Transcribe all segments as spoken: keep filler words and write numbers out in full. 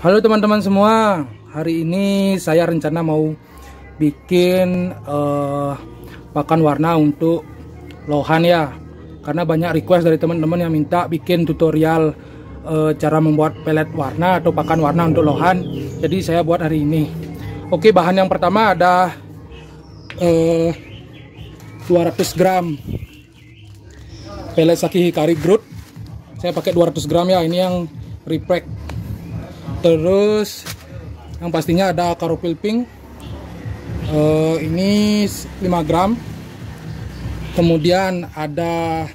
Halo teman-teman semua, hari ini saya rencana mau bikin uh, pakan warna untuk lohan ya. Karena banyak request dari teman-teman yang minta bikin tutorial uh, cara membuat pelet warna atau pakan warna untuk lohan. Jadi saya buat hari ini. Oke, bahan yang pertama ada uh, dua ratus gram pelet Saki Hikari Groot. Saya pakai dua ratus gram ya, ini yang repack. Terus yang pastinya ada Karopil Pink, uh, ini lima gram. Kemudian ada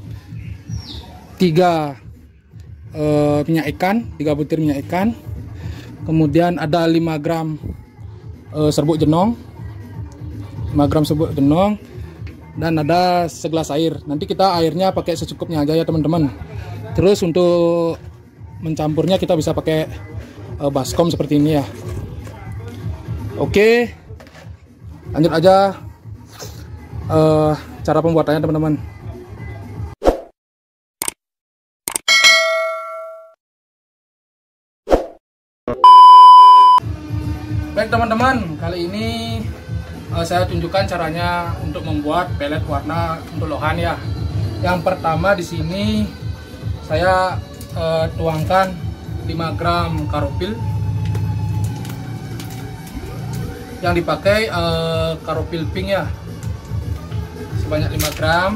tiga uh, minyak ikan, tiga butir minyak ikan. Kemudian ada lima gram uh, serbuk jenong, lima gram serbuk jenong. Dan ada segelas air. Nanti kita airnya pakai secukupnya aja ya teman-teman. Terus untuk mencampurnya kita bisa pakai uh, baskom seperti ini ya. Oke, lanjut aja uh, cara pembuatannya teman-teman. Baik teman-teman, kali ini uh, saya tunjukkan caranya untuk membuat pelet warna untuk lohan ya. Yang pertama di sini saya uh, tuangkan lima gram karopil. Yang dipakai uh, Karopil Pink ya, sebanyak lima gram.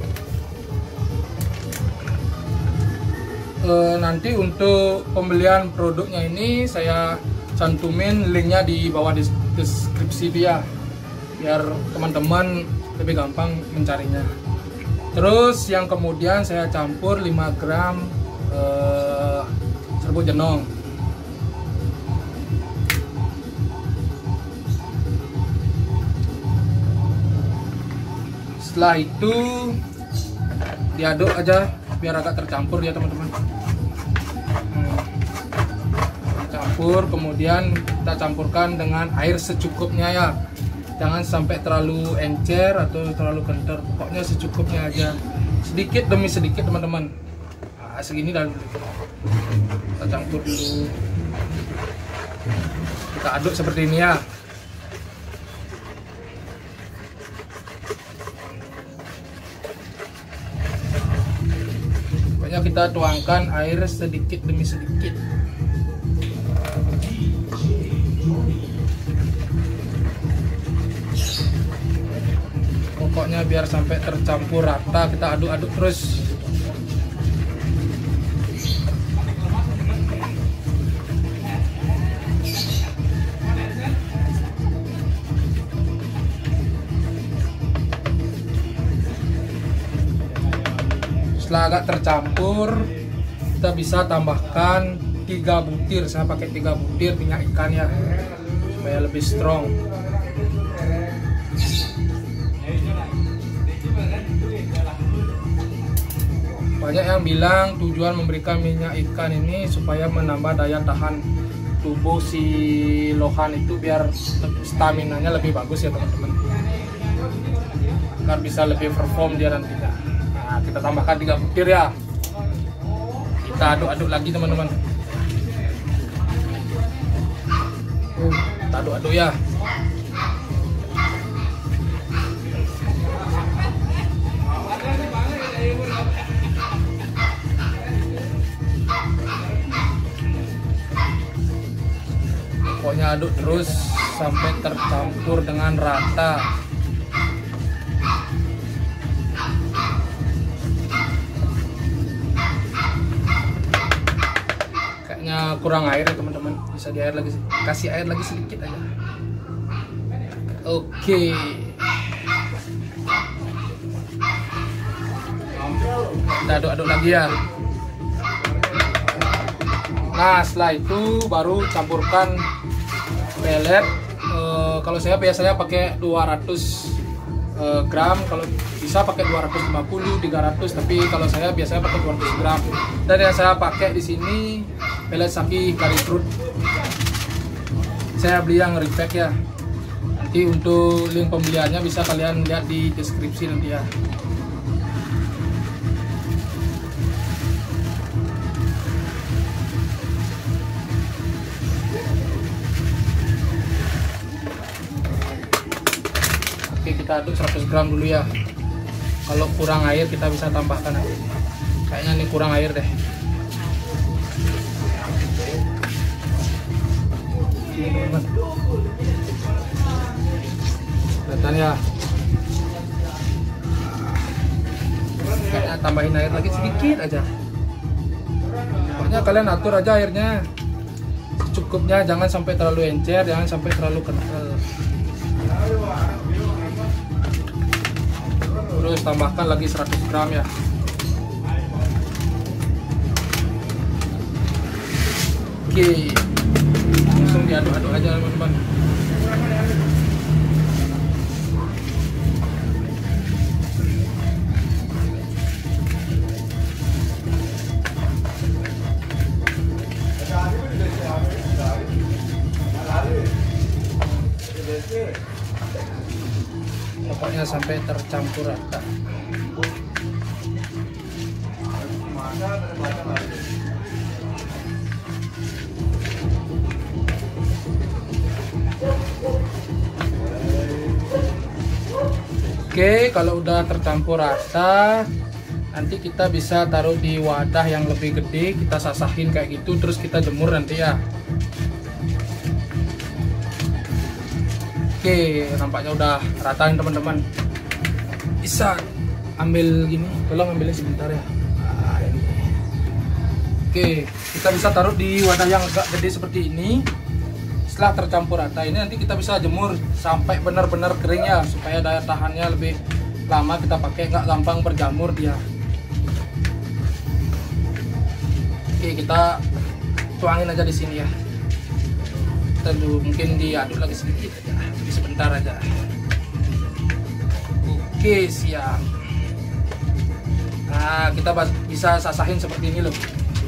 Uh, nanti untuk pembelian produknya ini saya cantumin linknya di bawah deskripsi dia, biar teman-teman lebih gampang mencarinya. Terus yang kemudian saya campur lima gram uh, serbuk jenong. Setelah itu diaduk aja biar agak tercampur ya teman-teman. Hmm. Campur, kemudian kita campurkan dengan air secukupnya ya. Jangan sampai terlalu encer atau terlalu kental, pokoknya secukupnya aja, sedikit demi sedikit teman-teman. Nah, segini dan kita campur dulu, kita aduk seperti ini ya. Pokoknya kita tuangkan air sedikit demi sedikit. Pokoknya biar sampai tercampur rata, kita aduk-aduk terus. Setelah agak tercampur, kita bisa tambahkan tiga butir. Saya pakai tiga butir minyak ikan ya, supaya lebih strong. Banyak yang bilang tujuan memberikan minyak ikan ini supaya menambah daya tahan tubuh si lohan itu, biar stamina-nya lebih bagus ya teman-teman, agar bisa lebih perform dia nantinya. Nah, kita tambahkan tiga butir ya. Kita aduk-aduk lagi teman-teman. Uh, kita aduk-aduk ya. Pokoknya aduk terus sampai tercampur dengan rata. Kayaknya kurang air ya teman-teman, bisa di air lagi, kasih air lagi sedikit aja. Oke, kita aduk-aduk lagi ya. Nah, setelah itu baru campurkan pelet. E, kalau saya biasanya pakai dua ratus e, gram, kalau bisa pakai dua ratus lima puluh, tiga ratus, tapi kalau saya biasanya pakai dua ratus gram. Dan yang saya pakai di sini pelet Saki Hikari Groot. Saya beli yang repack ya. Nanti untuk link pembeliannya bisa kalian lihat di deskripsi nanti ya. kita aduk seratus gram dulu ya. Kalau kurang air kita bisa tambahkan air. Kayaknya ini kurang air deh. Kelihatan ya. Kayaknya tambahin air lagi sedikit aja. Pokoknya kalian atur aja airnya cukupnya, jangan sampai terlalu encer, jangan sampai terlalu kental. Terus tambahkan lagi seratus gram ya. Oke, langsung diaduk-aduk aja teman-teman. Pokoknya sampai tercampur rata. Oke, kalau udah tercampur rata, nanti kita bisa taruh di wadah yang lebih gede, kita sasahin kayak gitu, terus kita jemur nanti ya. Oke, nampaknya udah rata nih teman-teman. Bisa ambil gini, tolong ambilnya sebentar ya. Nah, ini. Oke, kita bisa taruh di wadah yang agak gede seperti ini. Setelah tercampur rata ini nanti kita bisa jemur sampai benar-benar kering ya, supaya daya tahannya lebih lama kita pakai, nggak gampang berjamur dia. Oke, kita tuangin aja di sini ya. Kita dulu mungkin diaduk lagi sedikit aja, sebentar aja. Oke, siap. Nah, kita bisa sasahin seperti ini loh.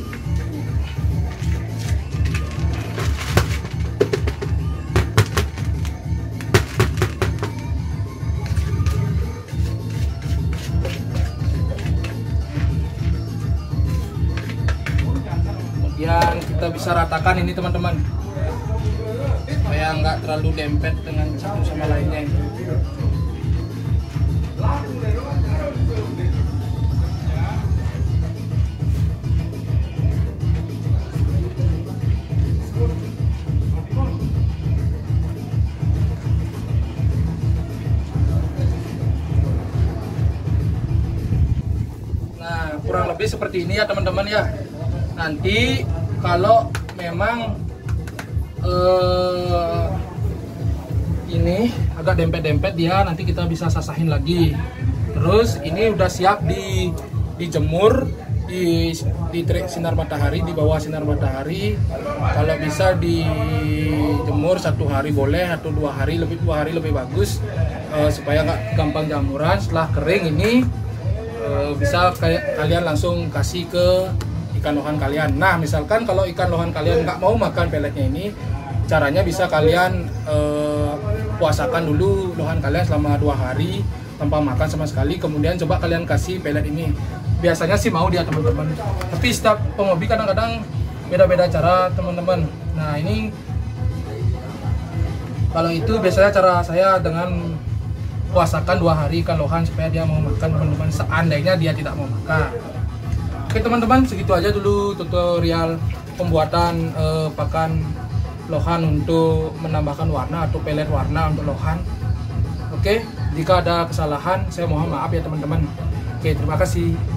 Kemudian kita bisa ratakan ini teman-teman, supaya nggak terlalu dempet dengan satu sama lainnya. Nah, kurang lebih seperti ini ya teman-teman ya. Nanti kalau memang uh, ini agak dempet-dempet dia, nanti kita bisa sasahin lagi. Terus ini udah siap di dijemur di di terik sinar matahari, di bawah sinar matahari. Kalau bisa dijemur satu hari boleh, atau dua hari, lebih dua hari lebih bagus, uh, supaya nggak gampang jamuran. Setelah kering ini uh, bisa kayak kalian langsung kasih ke ikan lohan kalian. Nah, misalkan kalau ikan lohan kalian nggak mau makan peletnya ini, caranya bisa kalian eh, puasakan dulu lohan kalian selama dua hari tanpa makan sama sekali, kemudian coba kalian kasih pelet ini. Biasanya sih mau dia teman-teman, tapi setiap penghobi kadang-kadang beda-beda cara teman-teman. Nah, ini kalau itu biasanya cara saya dengan puasakan dua hari ikan lohan supaya dia mau makan teman-teman, seandainya dia tidak mau makan. Oke teman-teman, segitu aja dulu tutorial pembuatan eh, pakan lohan untuk menambahkan warna atau pelet warna untuk lohan. Oke, jika ada kesalahan saya mohon maaf ya teman-teman. Oke, terima kasih.